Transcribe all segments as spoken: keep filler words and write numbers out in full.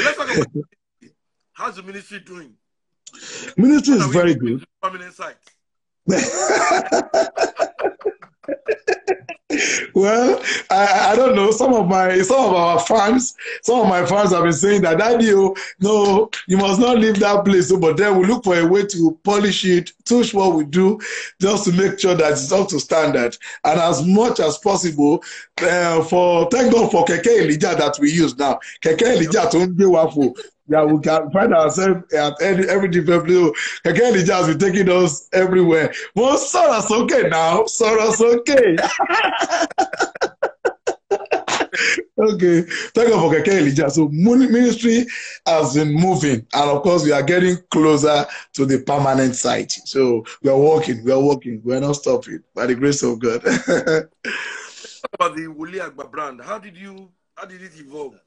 let's talk about how's the ministry doing? Ministry is very good. Permanent site. Well, I, I don't know. Some of my some of our fans, some of my fans have been saying that, Daddy, oh, no, you must not leave that place. So, but then we look for a way to polish it, touch what we do, just to make sure that it's up to standard. And as much as possible, uh, for thank God for Keke Elijah that we use now. Keke Elijah to be waffle. Yeah, we can find ourselves at every, every different place. Keke Elijah has been taking us everywhere. Well, Sora's okay now. Sora's okay. Okay, thank God for Keke Elijah. So ministry has been moving, and of course we are getting closer to the permanent site. So we are working, we are working, we are not stopping by the grace of God. Talk about the Wole Agba brand. How did you? How did it evolve?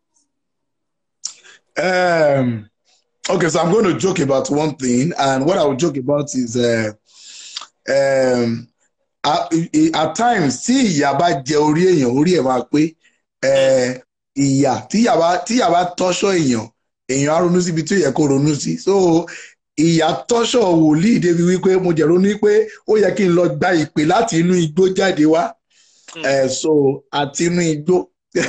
Um. Okay, so I'm going to joke about one thing, and what I will joke about is, uh, um, at, at times, tí ìyà bá jẹ orí èèyàn, orí ẹ̀ máa pé. Ìyà tí ìyà bá tí ìyà bá tọ́ṣọ́ èèyàn, èèyàn á ronú síbi tí ó yẹ kó ronú sí. So ìyà tọ́ṣọ́ wòlíì débi wípé mo jẹ́ ronú pé ó yẹ kí n lọ gba ìpè láti inú igbó jáde wá. So àti inú igbó.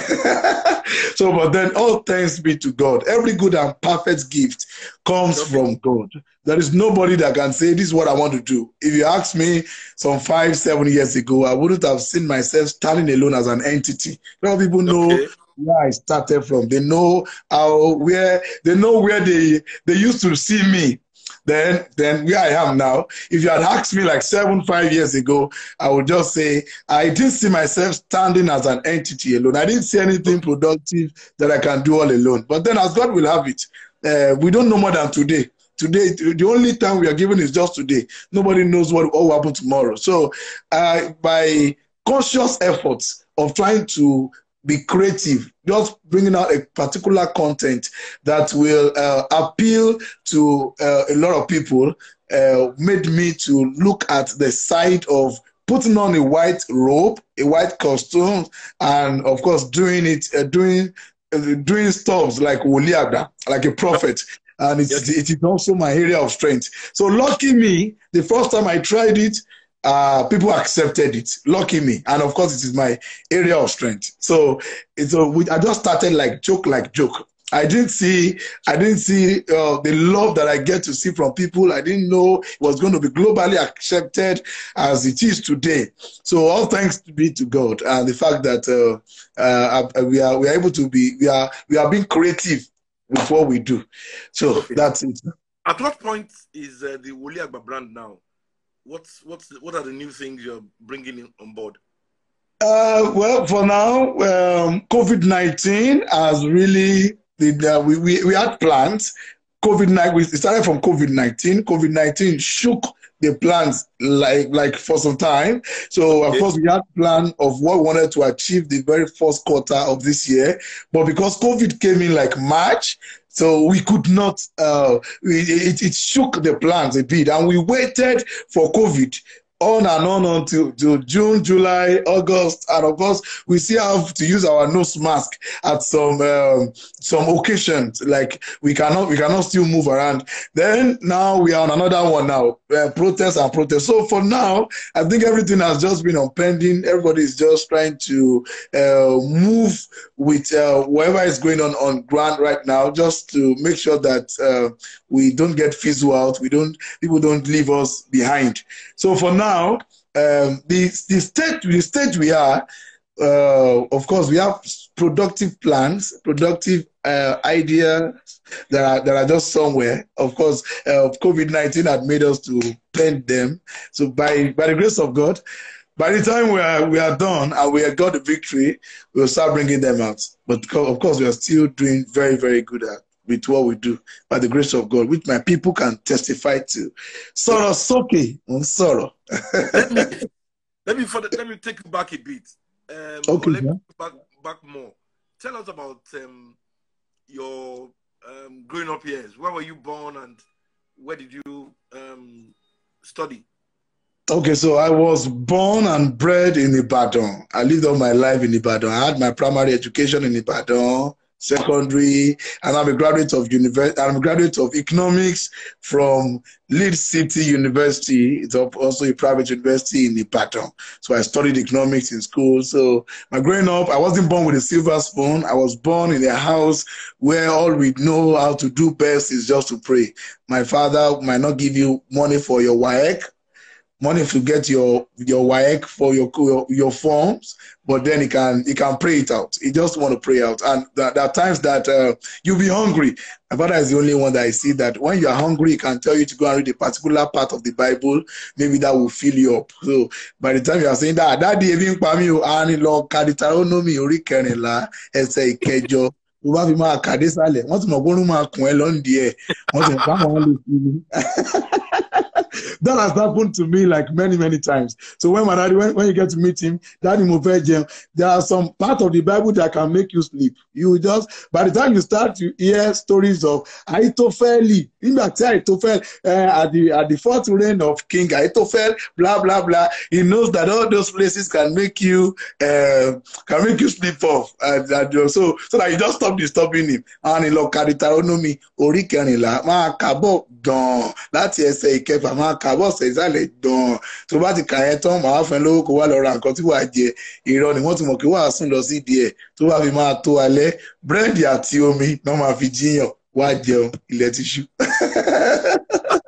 So, but then all thanks be to God. Every good and perfect gift comes okay. from God. There is nobody that can say, this is what I want to do. If you asked me some five, seven years ago, I wouldn't have seen myself standing alone as an entity. A lot of people know okay. where I started from. They know how, where, they know where they, they used to see me. Then, then where I am now, if you had asked me like seven, five years ago, I would just say, I didn't see myself standing as an entity alone. I didn't see anything productive that I can do all alone. But then as God will have it, uh, we don't know more than today. Today, the only time we are given is just today. Nobody knows what will happen tomorrow. So uh, by conscious efforts of trying to be creative, just bringing out a particular content that will uh, appeal to uh, a lot of people, uh, made me to look at the side of putting on a white robe, a white costume, and of course doing it, uh, doing uh, doing stuff like Wole Agba, like a prophet. And it's, yes. it is also my area of strength. So lucky me, the first time I tried it, Uh, people accepted it. Lucky me. And of course, it is my area of strength. So it's a, I just started like joke, like joke. I didn't see, I didn't see uh, the love that I get to see from people. I didn't know it was going to be globally accepted as it is today. So all thanks be to God and the fact that uh, uh, we are we are able to be we are we are being creative with what we do. So okay. That's it. At what point is uh, the Wole Agba brand now? What's what's what are the new things you're bringing in on board? Uh, well, for now, um, COVID nineteen has really uh, we, we we had plans. COVID nineteen we started from COVID nineteen. COVID nineteen shook the plans like like for some time. So of okay. course we had plan of what we wanted to achieve the very first quarter of this year, but because COVID came in like March. So we could not, uh, it, it shook the plans a bit, and we waited for COVID on and on until, until June, July, August, and of course we still have to use our nose mask at some um, some occasions. Like we cannot we cannot still move around. Then now we are on another one now, uh, protests and protests. So for now, I think everything has just been on pending. Everybody is just trying to uh, move with uh, whatever is going on on ground right now, just to make sure that uh, we don't get fizzle out. We don't people don't leave us behind. So for now. Now, um, the, the, state, the state we are, uh, of course, we have productive plans, productive uh, ideas that are, that are just somewhere. Of course, uh, COVID nineteen had made us to pen them. So by, by the grace of God, by the time we are, we are done and we have got the victory, we'll start bringing them out. But of course, we are still doing very, very good at with what we do, by the grace of God, which my people can testify to. Sorrow, soke, sorrow. let me let me further, let me take you back a bit. Um, okay. Let me back back more. Tell us about um, your um, growing up years. Where were you born, and where did you um, study? Okay, so I was born and bred in Ibadan. I lived all my life in Ibadan. I had my primary education in Ibadan, secondary, and I'm a graduate of university. I'm a graduate of economics from Leeds City University. It's also a private university in Ibadan. So I studied economics in school. So my growing up, I wasn't born with a silver spoon. I was born in a house where all we know how to do best is just to pray. My father might not give you money for your W A E C, money to get your your W A E C for your your, your forms, but then he can he can pray it out. He just want to pray out. And there, there are times that uh, you'll be hungry. My father is the only one that I see that when you are hungry, he can tell you to go and read a particular part of the Bible. Maybe that will fill you up. So by the time you are saying that, Daddy, even Pami, Ani Lord, Kaditaronomi, Ori Kerinla, Ese Ikejo, you have him at Kadesale. What's my bonus? What's That has happened to me like many, many times. So when my daddy, when, when you get to meet him, Daddy Muvejem, there are some part of the Bible that can make you sleep. You just, by the time you start to hear stories of Ahitophel, in fact, Ahitophel, uh, at the at the fourth reign of King Ahitophel, blah blah blah. He knows that all those places can make you uh, can make you sleep off, and, and so so that you just stop disturbing him. And in Lokaditaronomy, Ori Kerinla, Ma Kabo Don, that's Ese Ikefa, Ma Kabo Sezale Don. So bá ti kà yẹn tán, màá fẹ́ lówó kó wá lọ ra nǹkan tí wàá jẹ. Irọ́ ni wọ́n ti mọ̀ kí wàá sùn lọ sí díẹ̀ tó bá fi máa tó alẹ́. Búrẹ́dì àti omi náà máa fi jíyàn wá jẹun ilẹ̀ ti ṣú.